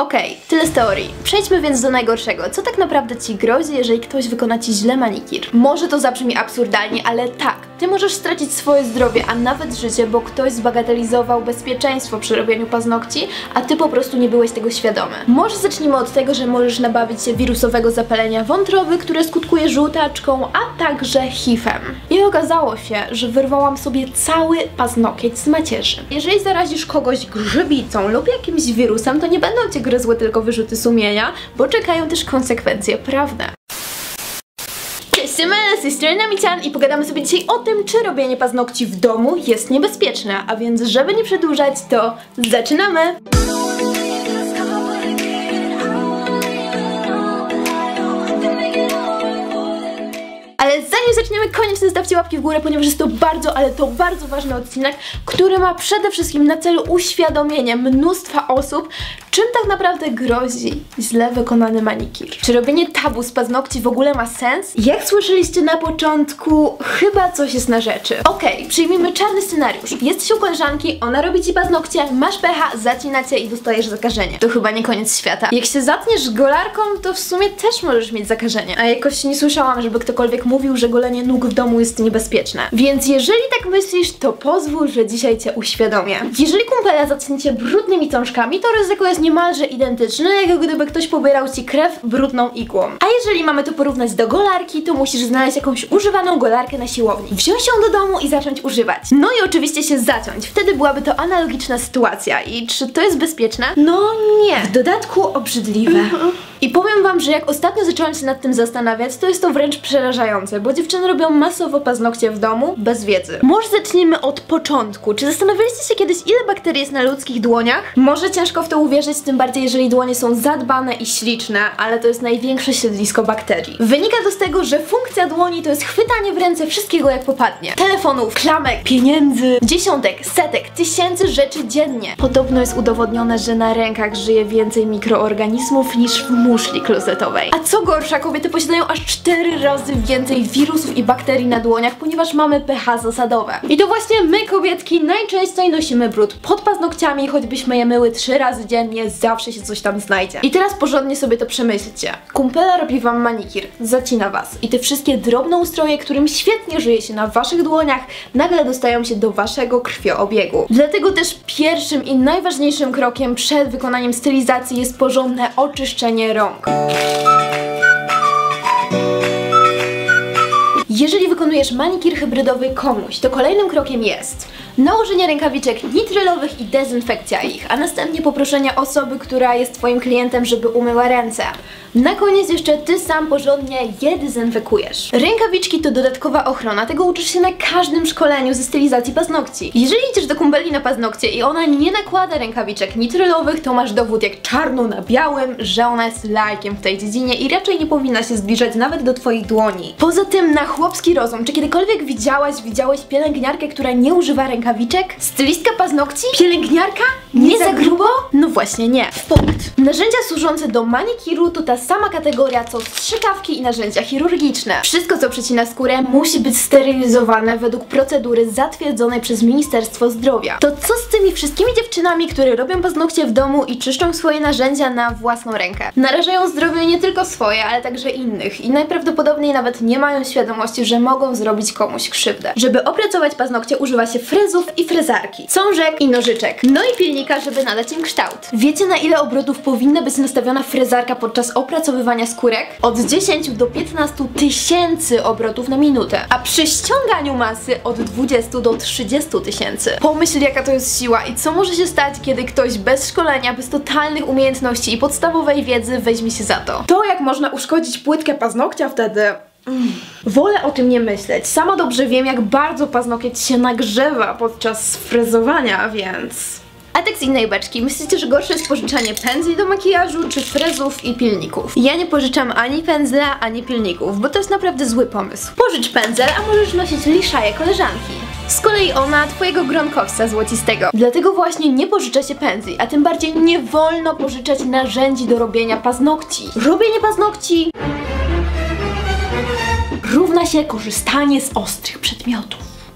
Okej, tyle z teorii. Przejdźmy więc do najgorszego. Co tak naprawdę ci grozi, jeżeli ktoś wykona ci źle manikir? Może to zabrzmi absurdalnie, ale tak, ty możesz stracić swoje zdrowie, a nawet życie, bo ktoś zbagatelizował bezpieczeństwo przy robieniu paznokci, a ty po prostu nie byłeś tego świadomy. Może zacznijmy od tego, że możesz nabawić się wirusowego zapalenia wątroby, które skutkuje żółtaczką, a także HIV-em. I okazało się, że wyrwałam sobie cały paznokieć z macierzy. Jeżeli zarazisz kogoś grzybicą lub jakimś wirusem, to nie będą cię gryzły tylko wyrzuty sumienia, bo czekają też konsekwencje prawne. Cześć, z tej strony Namician i pogadamy sobie dzisiaj o tym, czy robienie paznokci w domu jest niebezpieczne, a więc żeby nie przedłużać, to zaczynamy! Ale zanim zaczniemy, koniecznie zostawcie łapki w górę, ponieważ jest to bardzo, ale to bardzo ważny odcinek, który ma przede wszystkim na celu uświadomienie mnóstwa osób, czym tak naprawdę grozi źle wykonany manikir. Czy robienie tabu z paznokci w ogóle ma sens? Jak słyszeliście na początku, chyba coś jest na rzeczy. Okej, przyjmijmy czarny scenariusz. Jesteś u koleżanki, ona robi ci paznokcie, masz pecha, zacina cię i dostajesz zakażenie. To chyba nie koniec świata. Jak się zatniesz golarką, to w sumie też możesz mieć zakażenie. A jakoś nie słyszałam, żeby ktokolwiek mówił, że golenie nóg w domu jest niebezpieczne. Więc jeżeli tak myślisz, to pozwól, że dzisiaj cię uświadomię. Jeżeli kumpela zacznie cię brudnymi cążkami, to ryzyko jest niemalże identyczne, jak gdyby ktoś pobierał ci krew brudną igłą. A jeżeli mamy to porównać do golarki, to musisz znaleźć jakąś używaną golarkę na siłowni, wziąć ją do domu i zacząć używać. No i oczywiście się zaciąć. Wtedy byłaby to analogiczna sytuacja. I czy to jest bezpieczne? No nie. W dodatku obrzydliwe. I powiem wam, że jak ostatnio zaczęłam się nad tym zastanawiać, to jest to wręcz przerażające, bo dziewczyny robią masowo paznokcie w domu bez wiedzy. Może zacznijmy od początku. Czy zastanawialiście się kiedyś, ile bakterii jest na ludzkich dłoniach? Może ciężko w to uwierzyć, tym bardziej jeżeli dłonie są zadbane i śliczne, ale to jest największe siedlisko bakterii. Wynika to z tego, że funkcja dłoni to jest chwytanie w ręce wszystkiego jak popadnie. Telefonów, klamek, pieniędzy, dziesiątek, setek, tysięcy rzeczy dziennie. Podobno jest udowodnione, że na rękach żyje więcej mikroorganizmów niż w muszli klozetowej. A co gorsza, kobiety posiadają aż 4 razy więcej wirusów i bakterii na dłoniach, ponieważ mamy pH zasadowe. I to właśnie my, kobietki, najczęściej nosimy brud pod paznokciami, choćbyśmy je myły 3 razy dziennie, zawsze się coś tam znajdzie. I teraz porządnie sobie to przemyślcie. Kumpela robi wam manikir, zacina was i te wszystkie drobne ustroje, którym świetnie żyje się na waszych dłoniach, nagle dostają się do waszego krwioobiegu. Dlatego też pierwszym i najważniejszym krokiem przed wykonaniem stylizacji jest porządne oczyszczenie rąk. Jeżeli wykonujesz manikir hybrydowy komuś, to kolejnym krokiem jest nałożenie rękawiczek nitrylowych i dezynfekcja ich, a następnie poproszenie osoby, która jest twoim klientem, żeby umyła ręce. Na koniec jeszcze ty sam porządnie je dezynfekujesz. Rękawiczki to dodatkowa ochrona, tego uczysz się na każdym szkoleniu ze stylizacji paznokci. Jeżeli idziesz do kumpeli na paznokcie i ona nie nakłada rękawiczek nitrylowych, to masz dowód jak czarno na białym, że ona jest lajkiem w tej dziedzinie i raczej nie powinna się zbliżać nawet do twoich dłoni. Poza tym na chłopski rozum, czy kiedykolwiek widziałeś pielęgniarkę, która nie używa rękawiczek? Stylistka paznokci? Pielęgniarka? Nie za grubo? No właśnie nie. Punkt. Narzędzia służące do manikiru to ta sama kategoria co strzykawki i narzędzia chirurgiczne. Wszystko co przecina skórę musi być sterylizowane według procedury zatwierdzonej przez Ministerstwo Zdrowia. To co z tymi wszystkimi dziewczynami, które robią paznokcie w domu i czyszczą swoje narzędzia na własną rękę? Narażają zdrowie nie tylko swoje, ale także innych i najprawdopodobniej nawet nie mają świadomości, że mogą zrobić komuś krzywdę. Żeby opracować paznokcie używa się frezów i frezarki, cążek i nożyczek, no i pilnika, żeby nadać im kształt. Wiecie na ile obrotów powinna być nastawiona frezarka podczas opracowywania skórek? Od 10 do 15 tysięcy obrotów na minutę, a przy ściąganiu masy od 20 do 30 tysięcy. Pomyśl jaka to jest siła i co może się stać, kiedy ktoś bez szkolenia, bez totalnych umiejętności i podstawowej wiedzy weźmie się za to. To jak można uszkodzić płytkę paznokcia wtedy... Wolę o tym nie myśleć. Sama dobrze wiem, jak bardzo paznokieć się nagrzewa podczas frezowania, więc... A tak z innej beczki, myślicie, że gorsze jest pożyczanie pędzli do makijażu, czy frezów i pilników? Ja nie pożyczam ani pędzla, ani pilników, bo to jest naprawdę zły pomysł. Pożycz pędzel, a możesz nosić liszaje koleżanki. Z kolei ona twojego gronkowca złocistego. Dlatego właśnie nie pożycza się pędzli, a tym bardziej nie wolno pożyczać narzędzi do robienia paznokci. Robienie paznokci równa się korzystanie z ostrych przedmiotów.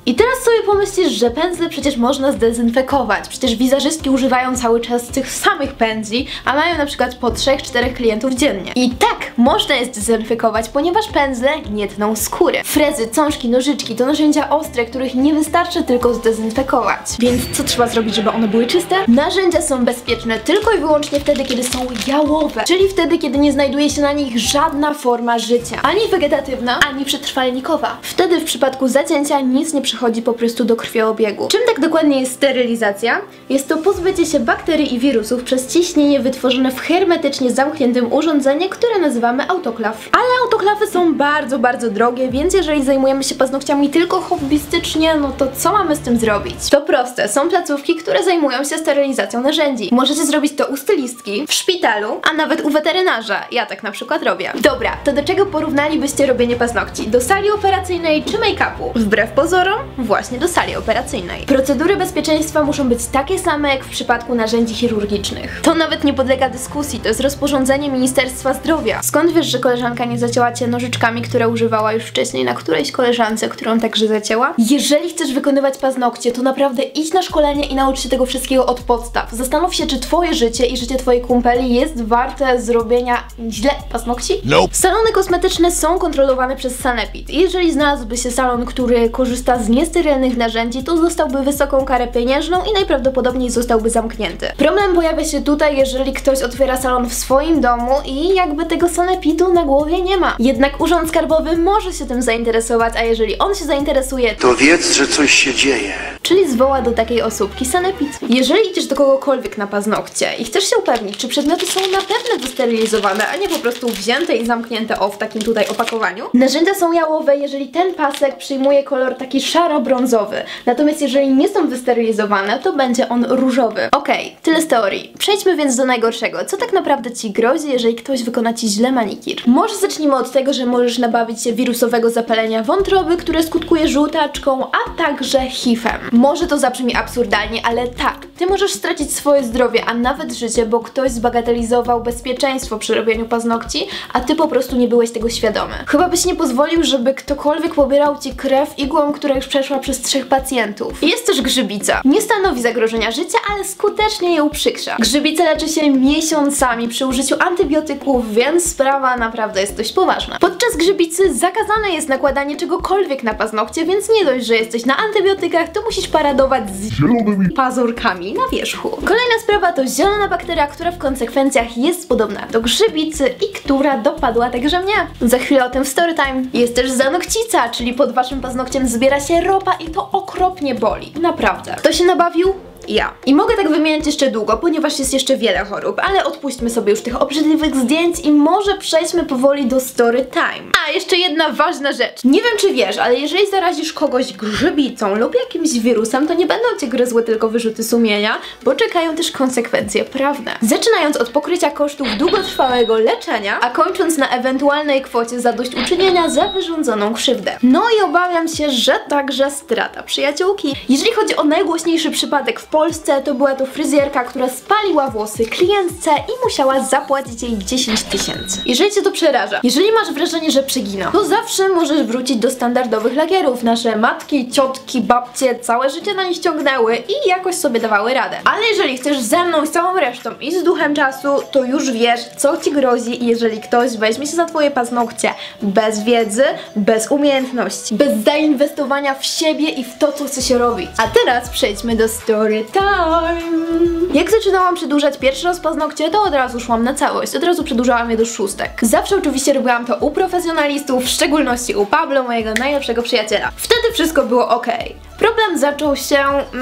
I teraz sobie pomyślisz, że pędzle przecież można zdezynfekować. Przecież wizerzystki używają cały czas tych samych pędzli, a mają na przykład po 3-4 klientów dziennie. I tak, można je zdezynfekować, ponieważ pędzle nie tną skóry. Frezy, cążki, nożyczki to narzędzia ostre, których nie wystarczy tylko zdezynfekować. Więc co trzeba zrobić, żeby one były czyste? Narzędzia są bezpieczne tylko i wyłącznie wtedy, kiedy są jałowe, czyli wtedy, kiedy nie znajduje się na nich żadna forma życia. Ani wegetatywna, ani przetrwalnikowa. Wtedy w przypadku zacięcia nic nie przechodzi po prostu do krwiobiegu. Czym tak dokładnie jest sterylizacja? Jest to pozbycie się bakterii i wirusów przez ciśnienie wytworzone w hermetycznie zamkniętym urządzeniu, które nazywamy autoklaw. Ale autoklawy są bardzo drogie, więc jeżeli zajmujemy się paznokciami tylko hobbystycznie, no to co mamy z tym zrobić? To proste. Są placówki, które zajmują się sterylizacją narzędzi. Możecie zrobić to u stylistki, w szpitalu, a nawet u weterynarza. Ja tak na przykład robię. Dobra, to do czego porównalibyście robienie paznokci? Do sali operacyjnej czy make-upu? Wbrew pozorom, właśnie do sali operacyjnej. Procedury bezpieczeństwa muszą być takie same jak w przypadku narzędzi chirurgicznych. To nawet nie podlega dyskusji, to jest rozporządzenie Ministerstwa Zdrowia. Skąd wiesz, że koleżanka nie zacięła cię nożyczkami, które używała już wcześniej na którejś koleżance, którą także zacięła? Jeżeli chcesz wykonywać paznokcie, to naprawdę idź na szkolenie i naucz się tego wszystkiego od podstaw. Zastanów się, czy twoje życie i życie twojej kumpeli jest warte zrobienia źle paznokci? Nope. Salony kosmetyczne są kontrolowane przez sanepid. Jeżeli znalazłby się salon, który korzysta z niesterylnych narzędzi, to dostałby wysoką karę pieniężną i najprawdopodobniej zostałby zamknięty. Problem pojawia się tutaj, jeżeli ktoś otwiera salon w swoim domu i jakby tego sanepidu na głowie nie ma. Jednak Urząd Skarbowy może się tym zainteresować, a jeżeli on się zainteresuje, To wiedz, że coś się dzieje. czyli zwoła do takiej osóbki sanepid. Jeżeli idziesz do kogokolwiek na paznokcie i chcesz się upewnić, czy przedmioty są na pewno wysterylizowane, a nie po prostu wzięte i zamknięte w takim tutaj opakowaniu, narzędzia są jałowe, jeżeli ten pasek przyjmuje kolor taki szaro-brązowy. Natomiast jeżeli nie są wysterylizowane, to będzie on różowy. Okej, tyle z teorii. Przejdźmy więc do najgorszego. Co tak naprawdę ci grozi, jeżeli ktoś wykona ci źle manikir? Może zacznijmy od tego, że możesz nabawić się wirusowego zapalenia wątroby, które skutkuje żółtaczką, a także HIV-em. Może to zabrzmi absurdalnie, ale tak, ty możesz stracić swoje zdrowie, a nawet życie, bo ktoś zbagatelizował bezpieczeństwo przy robieniu paznokci, a ty po prostu nie byłeś tego świadomy. Chyba byś nie pozwolił, żeby ktokolwiek pobierał ci krew igłą, która już przeszła przez 3 pacjentów. Jest też grzybica. Nie stanowi zagrożenia życia, ale skutecznie je uprzykrza. Grzybica leczy się miesiącami przy użyciu antybiotyków, więc sprawa naprawdę jest dość poważna. Podczas grzybicy zakazane jest nakładanie czegokolwiek na paznokcie, więc nie dość, że jesteś na antybiotykach, to musisz paradować z zielonymi pazurkami na wierzchu. Kolejna sprawa to zielona bakteria, która w konsekwencjach jest podobna do grzybicy i która dopadła także mnie. Za chwilę o tym w storytime. Jest też zanokcica, czyli pod waszym paznokciem zbiera się ropa i to okropnie boli. Naprawdę. Kto się nabawił? Ja. I mogę tak wymieniać jeszcze długo, ponieważ jest jeszcze wiele chorób, ale odpuśćmy sobie już tych obrzydliwych zdjęć i może przejdźmy powoli do story time. A, jeszcze jedna ważna rzecz. Nie wiem, czy wiesz, ale jeżeli zarazisz kogoś grzybicą lub jakimś wirusem, to nie będą cię gryzły tylko wyrzuty sumienia, bo czekają też konsekwencje prawne. Zaczynając od pokrycia kosztów długotrwałego leczenia, a kończąc na ewentualnej kwocie zadośćuczynienia za wyrządzoną krzywdę. No i obawiam się, że także strata przyjaciółki. Jeżeli chodzi o najgłośniejszy przypadek w Polsce, to była to fryzjerka, która spaliła włosy klientce i musiała zapłacić jej 10 000. Jeżeli cię to przeraża, jeżeli masz wrażenie, że przegina, to zawsze możesz wrócić do standardowych lakierów. Nasze matki, ciotki, babcie całe życie na nich ciągnęły i jakoś sobie dawały radę. Ale jeżeli chcesz ze mną i z całą resztą i z duchem czasu, to już wiesz, co ci grozi, jeżeli ktoś weźmie się za twoje paznokcie bez wiedzy, bez umiejętności, bez zainwestowania w siebie i w to, co chce się robić. A teraz przejdźmy do story time. Jak zaczynałam przedłużać pierwszy raz paznokcie, to od razu szłam na całość. Od razu przedłużałam je do 6. Zawsze oczywiście robiłam to u profesjonalistów, w szczególności u Pablo, mojego najlepszego przyjaciela. Wtedy wszystko było ok. Problem zaczął się,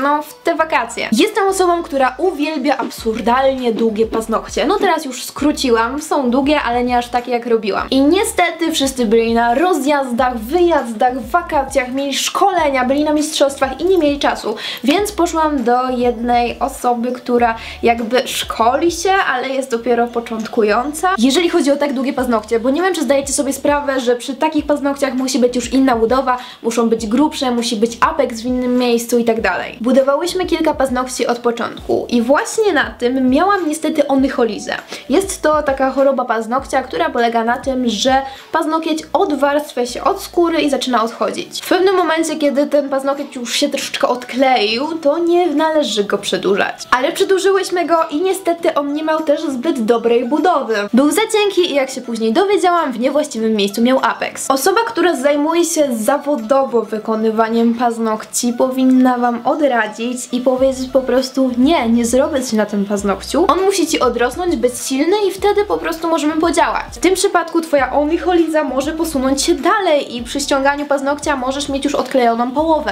w te wakacje. Jestem osobą, która uwielbia absurdalnie długie paznokcie. No teraz już skróciłam, są długie, ale nie aż takie jak robiłam. I niestety wszyscy byli na rozjazdach, wyjazdach, wakacjach, mieli szkolenia, byli na mistrzostwach i nie mieli czasu. Więc poszłam do jednej osoby, która jakby szkoli się, ale jest dopiero początkująca. Jeżeli chodzi o tak długie paznokcie, bo nie wiem, czy zdajecie sobie sprawę, że przy takich paznokciach musi być już inna budowa, muszą być grubsze, musi być apex innym miejscu i tak dalej. Budowałyśmy kilka paznokci od początku i właśnie na tym miałam niestety onycholizę. Jest to taka choroba paznokcia, która polega na tym, że paznokieć odwarstwia się od skóry i zaczyna odchodzić. W pewnym momencie, kiedy ten paznokieć już się troszeczkę odkleił, to nie należy go przedłużać. Ale przedłużyłyśmy go i niestety on nie miał też zbyt dobrej budowy. Był za cienki i jak się później dowiedziałam, w niewłaściwym miejscu miał apex. Osoba, która zajmuje się zawodowo wykonywaniem paznokci, powinna wam odradzić i powiedzieć po prostu nie zrobię ci na tym paznokciu. On musi ci odrosnąć, być silny i wtedy po prostu możemy podziałać. W tym przypadku twoja onycholiza może posunąć się dalej i przy ściąganiu paznokcia możesz mieć już odklejoną połowę.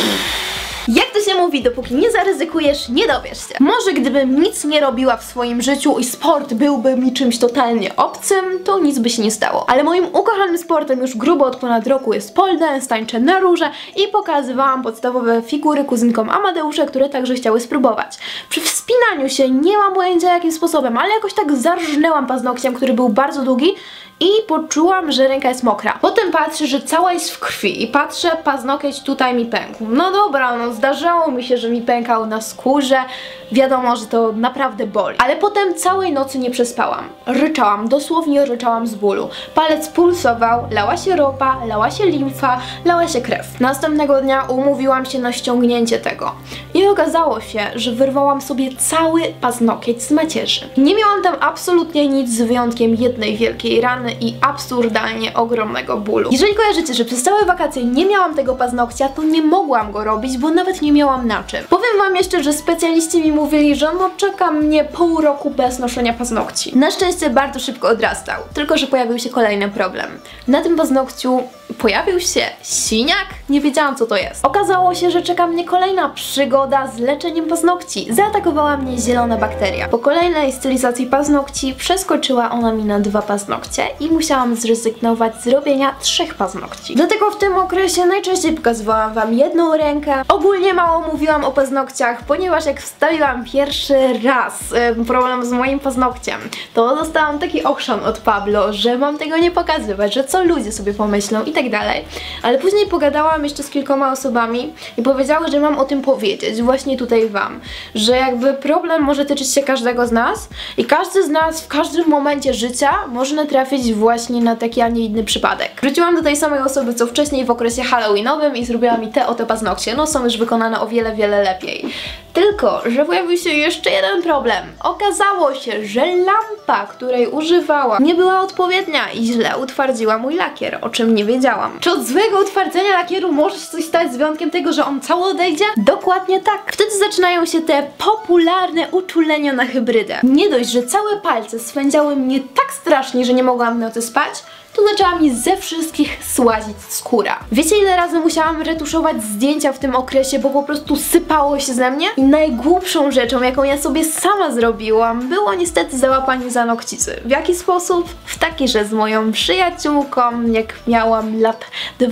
Jak to się mówi, dopóki nie zaryzykujesz, nie dowiesz się. Może gdybym nic nie robiła w swoim życiu i sport byłby mi czymś totalnie obcym, to nic by się nie stało. Ale moim ukochanym sportem już grubo od ponad roku jest pole dance, tańczę na róże i pokazywałam podstawowe figury kuzynkom Amadeusza, które także chciały spróbować. Przy wspinaniu się nie mam pojęcia jakim sposobem, ale jakoś tak zarżnęłam paznokciem, który był bardzo długi i poczułam, że ręka jest mokra. Potem patrzę, że cała jest w krwi i patrzę, paznokieć tutaj mi pękł. No dobra, no zdarzało mi się, że mi pękał na skórze. Wiadomo, że to naprawdę boli. Ale potem całej nocy nie przespałam. Ryczałam, dosłownie ryczałam z bólu. Palec pulsował, lała się ropa, lała się limfa, lała się krew. Następnego dnia umówiłam się na ściągnięcie tego. I okazało się, że wyrwałam sobie cały paznokieć z macierzy. Nie miałam tam absolutnie nic z wyjątkiem jednej wielkiej rany i absurdalnie ogromnego bólu. Jeżeli kojarzycie, że przez całe wakacje nie miałam tego paznokcia, to nie mogłam go robić, bo nawet nie miałam na czym. Powiem wam jeszcze, że specjaliści mi mówili, że no czeka mnie pół roku bez noszenia paznokci. Na szczęście bardzo szybko odrastał, tylko że pojawił się kolejny problem. Na tym paznokciu pojawił się siniak? Nie wiedziałam, co to jest. Okazało się, że czeka mnie kolejna przygoda z leczeniem paznokci. Zaatakowała mnie zielona bakteria. Po kolejnej stylizacji paznokci przeskoczyła ona mi na 2 paznokcie i musiałam zrezygnować z robienia 3 paznokci. Dlatego w tym okresie najczęściej pokazywałam wam jedną rękę. Ogólnie mało mówiłam o paznokciach, ponieważ jak wstawiłam pierwszy raz problem z moim paznokciem, to dostałam taki ochrzan od Pablo, że mam tego nie pokazywać, że co ludzie sobie pomyślą i tak dalej. Ale później pogadałam jeszcze z kilkoma osobami i powiedziały, że mam o tym powiedzieć właśnie tutaj wam, że jakby problem może tyczyć się każdego z nas i każdy z nas w każdym momencie życia może natrafić właśnie na taki, a nie inny przypadek. Wróciłam do tej samej osoby, co wcześniej w okresie halloweenowym i zrobiła mi te oto paznokcie. No są już wykonane o wiele, wiele lepiej. Tylko, że pojawił się jeszcze jeden problem. Okazało się, że lampa, której używałam, nie była odpowiednia i źle utwardziła mój lakier, o czym nie wiedziałam. Czy od złego utwardzenia lakieru może się coś stać z wyjątkiem tego, że on cały odejdzie? Dokładnie tak. Wtedy zaczynają się te popularne uczulenia na hybrydę. Nie dość, że całe palce swędziały mnie tak strasznie, że nie mogłam w nocy spać, to zaczęła mi ze wszystkich słazić skóra. Wiecie, ile razy musiałam retuszować zdjęcia w tym okresie, bo po prostu sypało się ze mnie? I najgłupszą rzeczą, jaką ja sobie sama zrobiłam, było niestety załapanie za nokcicy. W jaki sposób? W taki, że z moją przyjaciółką, jak miałam lat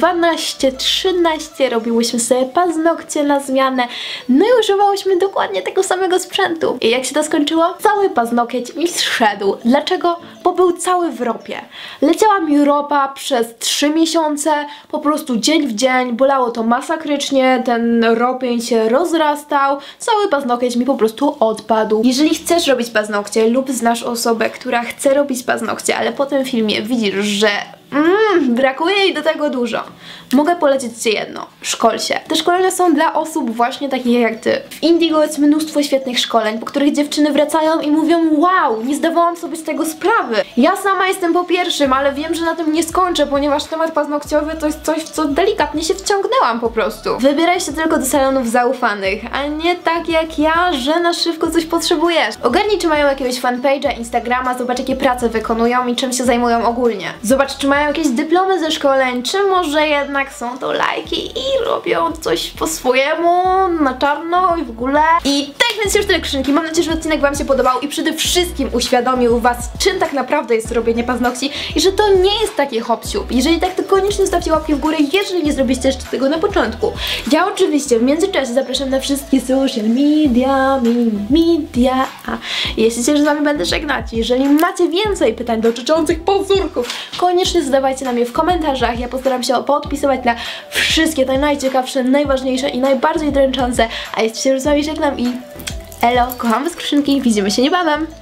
12-13, robiłyśmy sobie paznokcie na zmianę, no i używałyśmy dokładnie tego samego sprzętu. I jak się to skończyło? Cały paznokieć mi zszedł. Dlaczego? Bo był cały w ropie. Leciała mi ropa przez 3 miesiące, po prostu dzień w dzień, bolało to masakrycznie, ten ropień się rozrastał, cały paznokieć mi po prostu odpadł. Jeżeli chcesz robić paznokcie lub znasz osobę, która chce robić paznokcie, ale po tym filmie widzisz, że brakuje jej do tego dużo, mogę polecić ci jedno. Szkol się. Te szkolenia są dla osób właśnie takich jak ty. W Indigo jest mnóstwo świetnych szkoleń, po których dziewczyny wracają i mówią: wow, nie zdawałam sobie z tego sprawy. Ja sama jestem po pierwszym, ale wiem, że na tym nie skończę, ponieważ temat paznokciowy to jest coś, w co delikatnie się wciągnęłam po prostu. Wybieraj się tylko do salonów zaufanych, a nie tak jak ja, że na szybko coś potrzebujesz. Ogarnij, czy mają jakiegoś fanpage'a, Instagrama, zobacz, jakie prace wykonują i czym się zajmują ogólnie. Zobacz, czy mają jakieś dyplomy ze szkoleń, czy może jednak są to lajki i robią coś po swojemu, na czarno i w ogóle. I tak więc już tyle krzynki. Mam nadzieję, że odcinek wam się podobał i przede wszystkim uświadomił was, czym tak naprawdę jest robienie paznokci i że to nie jest takie hop-siup. Jeżeli tak, to koniecznie zostawcie łapki w górę, jeżeli nie zrobiliście jeszcze tego na początku. Ja oczywiście w międzyczasie zapraszam na wszystkie social media, jeśli się z wami będę żegnać. Jeżeli macie więcej pytań dotyczących pazurków, koniecznie zadawajcie na mnie w komentarzach. Ja postaram się poodpisywać na wszystkie te najciekawsze, najważniejsze i najbardziej dręczące. A jeśli się z wami żegnam i elo, kocham was krzynki, widzimy się niebawem.